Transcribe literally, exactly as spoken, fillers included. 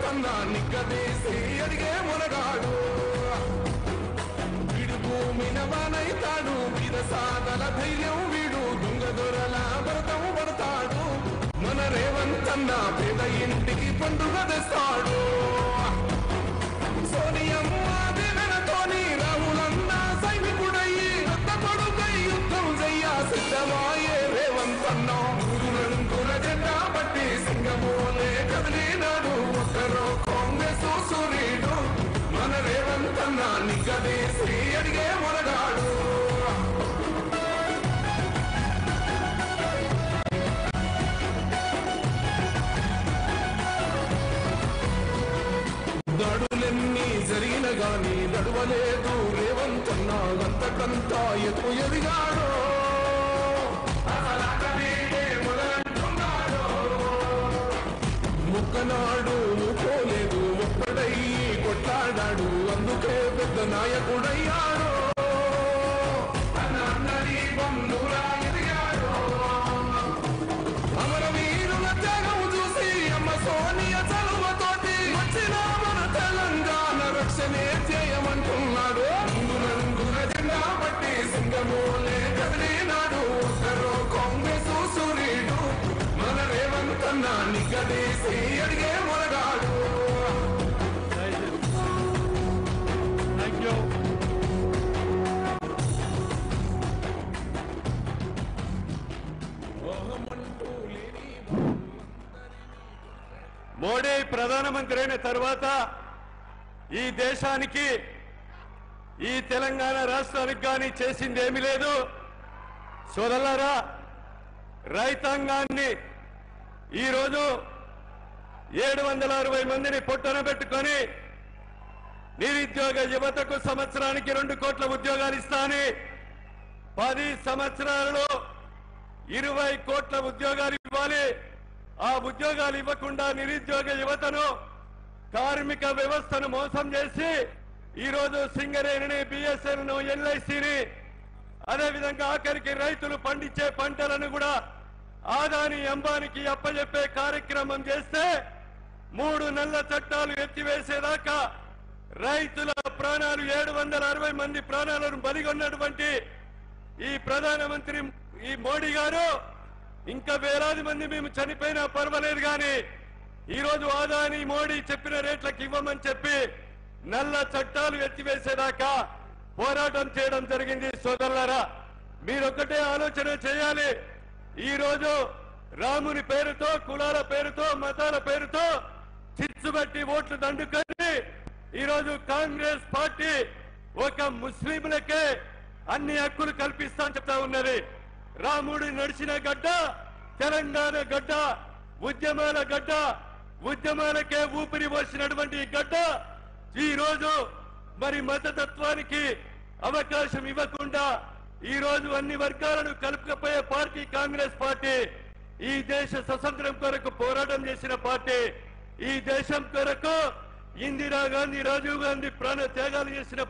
రేవంతన్నా నిగ్గదీసి అడిగే మునగాడు వీడు భూమిన వానైతాడు వీర సాధల ధైర్యం వీడు దొంగ దొరల భరతం పడతాడు మన రేవంతన్నా పేద ఇంటికి పండుగ తెస్తాడు సోనియమ్మ దినతోని రాహులన్న సైనికుడయ్యి రక్త కొడుకై యుద్ధం చెయ్య సిద్ధమాయే రేవంతన్నా రంగుల జెండా బట్టి సింగమూలే కదిలినాడు ఒక్కరో కాంగ్రెస్ సూర్యుడు మన రేవంతన్నా నిగ్గదీసి అడిగే మొనగాడు దాడులెన్ని జరిగిన గాని నడవలేదు రేవంతన్నా అంతకంతా ఎత్తు ఎదిగాడు ముక్కనాడు పోలేదు ఒక్కడయ్యి కొట్లాడాడు అందుకే పెద్ద నాయకుడయ్యాడు అమరవీరుల త్యాగం చూసి అమ్మ సోనియ చలువతోటి వచ్చిన మన తెలంగాణ రక్షణే చేయమంటున్నాడు రంగుల జెండా బట్టి సింగమూలే కదిలినాడు ఒక్కరో కాంగ్రెస్ సూర్యుడు మన రేవంతన్నా నిగ్గదీసి అడిగే మొనగాడు మోడీ ప్రధానమంత్రి అయిన తర్వాత ఈ దేశానికి ఈ తెలంగాణ రాష్ట్రానికి కానీ చేసింది ఏమీ లేదు సోదరులారా రైతాంగాన్ని ఈరోజు ఏడు వందల అరవై మందిని పొట్టన పెట్టుకొని నిరుద్యోగ యువతకు సంవత్సరానికి రెండు కోట్ల ఉద్యోగాలు ఇస్తానని పది సంవత్సరాలలో ఇరవై కోట్ల ఉద్యోగాలు ఇవ్వాలి ఆ ఉద్యోగాలు ఇవ్వకుండా నిరుద్యోగ యువతను కార్మిక వ్యవస్థను మోసం చేసి ఈరోజు సింగరేణిని బిఎస్ఎల్ ను ఎల్ఐసిని అదేవిధంగా ఆఖరికి రైతులు పండించే పంటలను కూడా ఆదాని అంబానికి అప్పజెప్పే కార్యక్రమం చేస్తే మూడు నెలల చట్టాలు ఎత్తివేసేదాకా రైతుల ప్రాణాలు ఏడు వందల అరవై మంది ప్రాణాలను బలిగొన్నటువంటి ఈ ప్రధానమంత్రి ఈ మోడీ గారు ఇంకా వేలాది మంది మేము చనిపోయినా పర్వాలేదు కానీ ఈరోజు ఆదాని మోడీ చెప్పిన రేట్లకు ఇవ్వమని చెప్పి నల్ల చట్టాలు ఎత్తివేసేదాకా పోరాటం చేయడం జరిగింది సోదరులారా మీరొక్కటే ఆలోచన చేయాలి ఈరోజు రాముని పేరుతో కులాల పేరుతో మతాల పేరుతో చిచ్చుబట్టి ఓట్లు దండుకొని ఈరోజు కాంగ్రెస్ పార్టీ ఒక ముస్లింలకే అన్ని హక్కులు కల్పిస్తా అని చెప్తా ఉన్నది రాముడు నడిచిన గడ్డ తెలంగాణ గడ్డ ఉద్యమాల గడ్డ ఉద్యమాలకే ఊపిరి పోసినటువంటి గడ్డ ఈ రోజు మరి మతతత్వానికి అవకాశం ఇవ్వకుండా ఈ రోజు అన్ని వర్గాలను కలుపుకపోయే పార్టీ కాంగ్రెస్ పార్టీ ఈ దేశ స్వతంత్రం కొరకు పోరాటం చేసిన పార్టీ ఈ దేశం కొరకు ఇందిరా గాంధీ రాజీవ్ గాంధీ ప్రాణ త్యాగాలు చేసిన